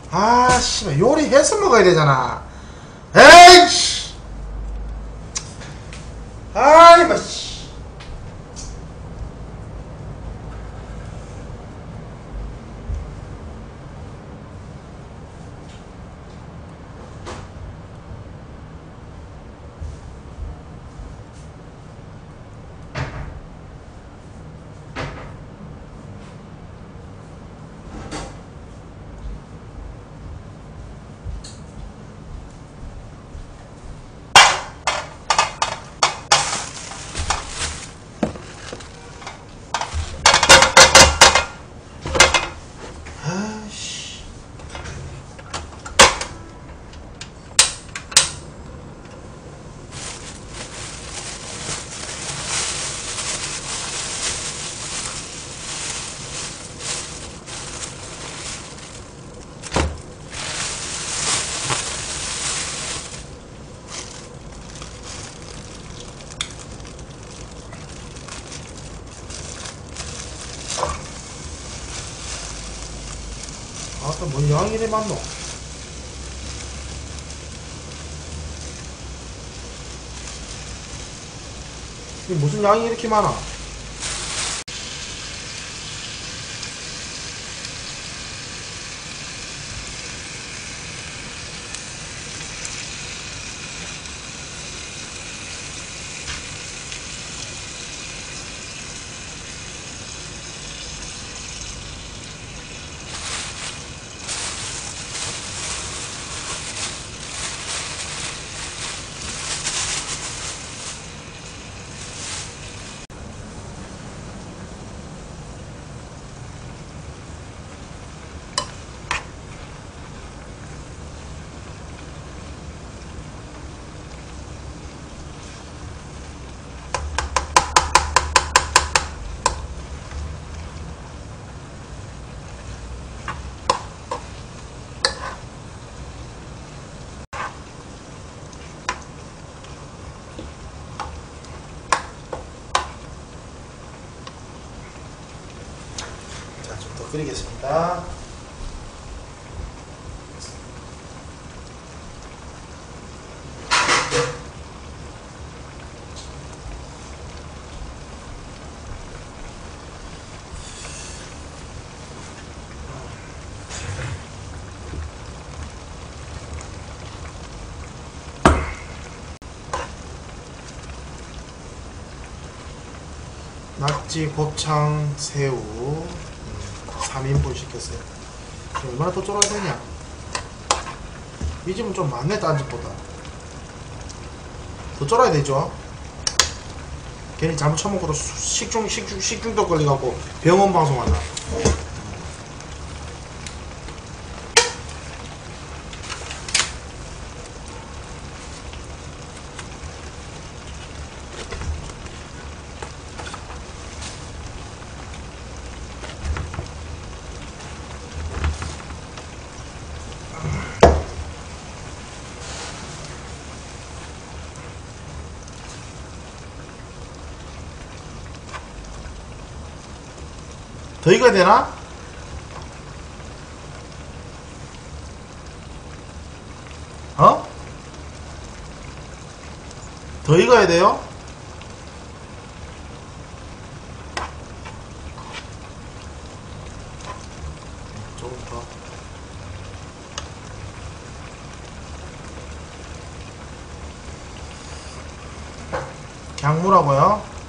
아, 씨발, 요리해서 먹어야 되잖아. 에이씨! 아이, 뭐, 씨. 아이씨. 아까 뭔 양이 이리 많노? 이게 무슨 양이 이렇게 많아? 자, 좀 더 끓이겠습니다. 낙지, 곱창, 새우 3인분 시켰어요. 얼마나 더 쫄아야 되냐? 이 집은 좀 많네, 딴 집보다. 더 쫄아야 되죠? 괜히 잘못 처먹고도 식중독 걸려갖고 병원 방송한다. 더 익어야 되나? 어? 더 익어야 돼요? 조금 더. 갱무라고요?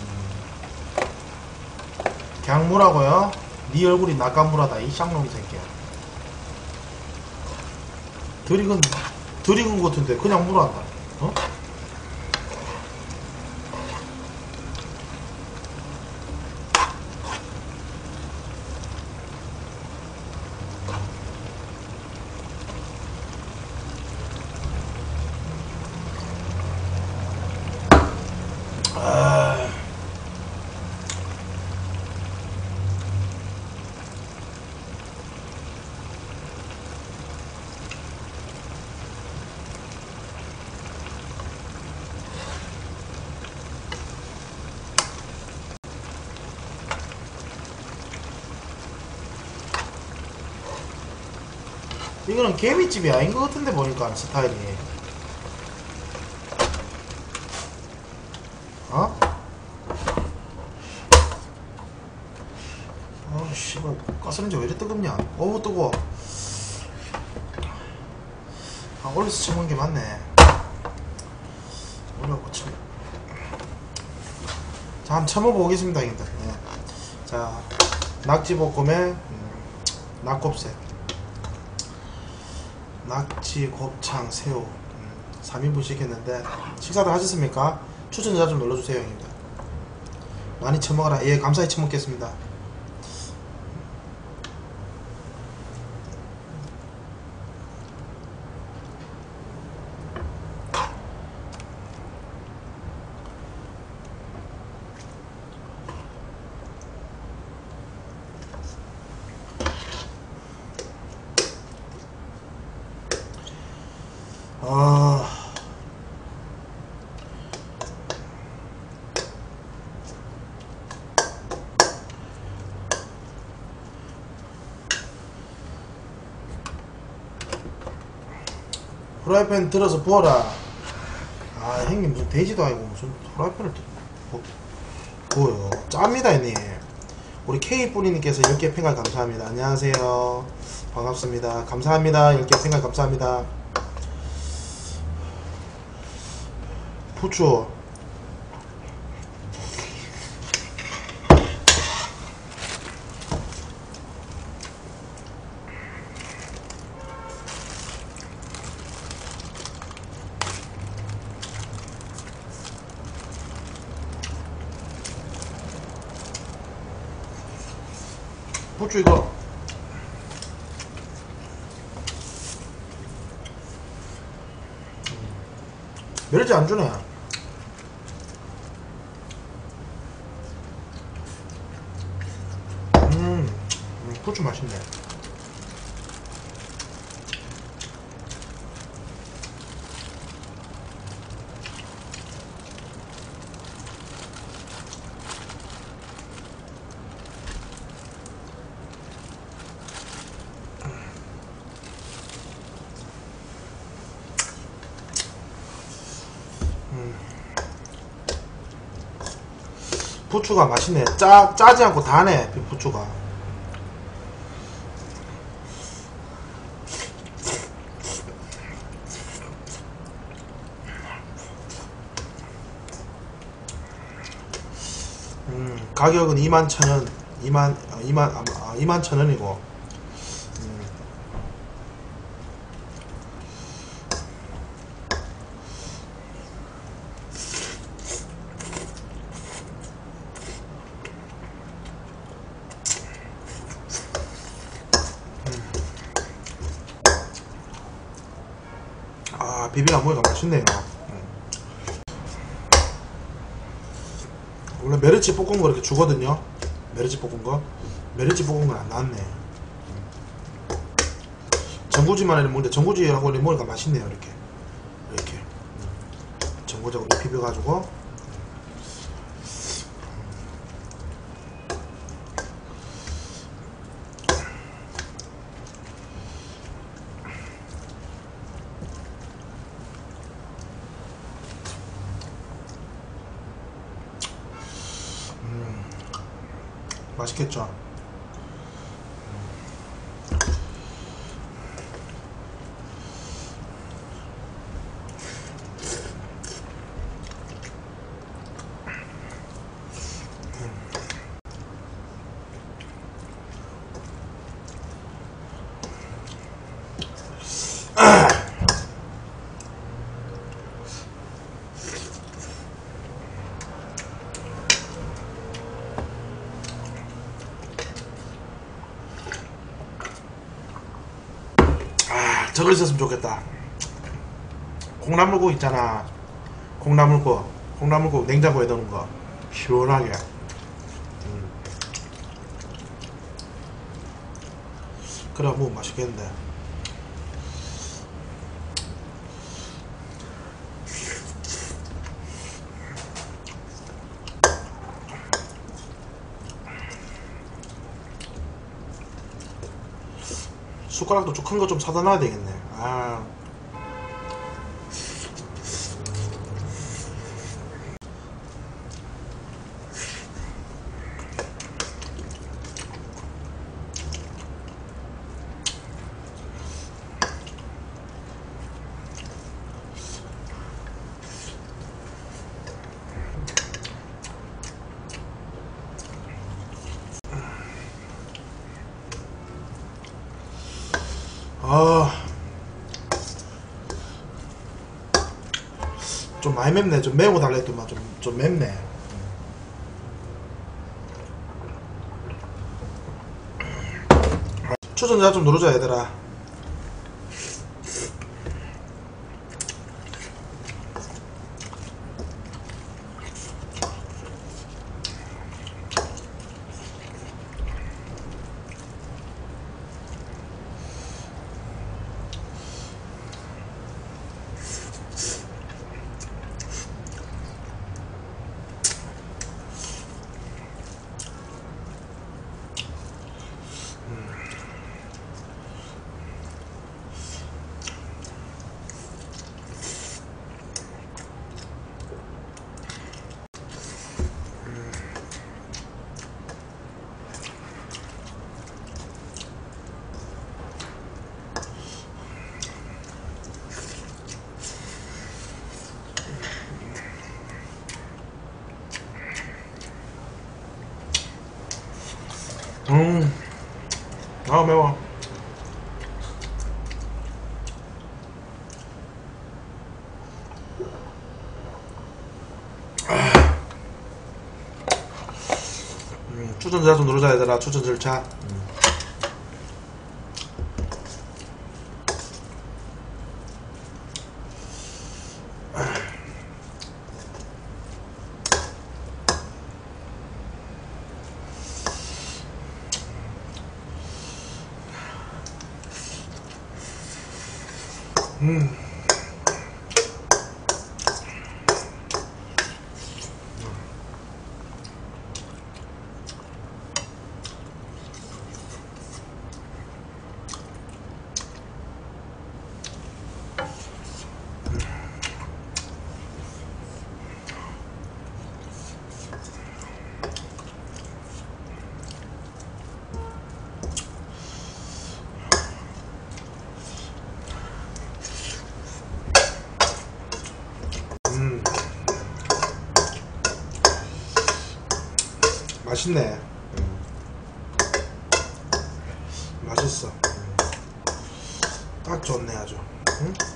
갱무라고요? 네 얼굴이 낙감무라다 이 쌍놈 새끼야. 덜 익은 것 같은데 그냥 물한다. 어? 이거는 개미집이 아닌 것 같은데 보니까 스타일이. 어? 아 씨발 가스렌지 왜 이렇게 뜨겁냐. 어우 뜨거워. 아 올려서 쳐먹은 게 맞네. 올려고 쳐. 자 한번 쳐먹어보겠습니다 형님들. 네. 자 낙지볶음에 낙곱새, 낙지, 곱창, 새우 3인분 시켰는데 식사도 하셨습니까? 추천자 좀 눌러주세요 형님들. 많이 처먹어라. 예 감사히 처먹겠습니다. 아 프라이팬 들어서 부어라. 아 형님 무슨 돼지도 아니고 무슨 프라이팬을 부어요. 짭니다 형님. 우리 K뿌리님께서 10개 팽갈 감사합니다. 안녕하세요. 반갑습니다. 감사합니다. 10개 팽갈 감사합니다. 부추 부추 이거 멸치 안 주네. 부추 맛있네. 부추가 맛있네. 짜지 않고 다네 부추가. 가격은 21,000원 21,000원이고 아 비빔 안무가 맛있네요. 원래 메르치 볶은 거 이렇게 주거든요. 메르치 볶은 거. 메르치 볶은 건 안 나왔네. 전구지만 이렇게 먹는데 전구지하고 이렇게 먹으니까 맛있네요. 이렇게 전구지하고 비벼가지고 맛있겠죠. 저거 있었으면 좋겠다. 콩나물국 있잖아. 콩나물국 냉장고에 넣는 거 시원하게. 그래 뭐 맛있겠는데. 숟가락도 좀 큰 거 좀 사다 놔야 되겠네. 아. 좀 많이 맵네. 좀 매우 달라 했더만 좀 맵네. 추천자 좀 누르자 얘들아. 아 매워. 추천자 좀 누르자 얘들아. 추천 절차. 맛있네. 맛있어. 딱 좋네 아주. 응?